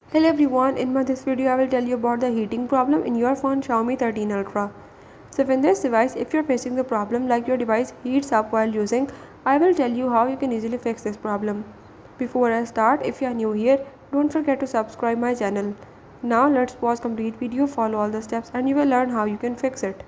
Hello everyone, in this video I will tell you about the heating problem in your phone Xiaomi 13 Ultra. So in this device, if you're facing the problem like your device heats up while using, I will tell you how you can easily fix this problem. Before I start, if you are new here, don't forget to subscribe my channel. Now let's pause complete video, follow all the steps and you will learn how you can fix it.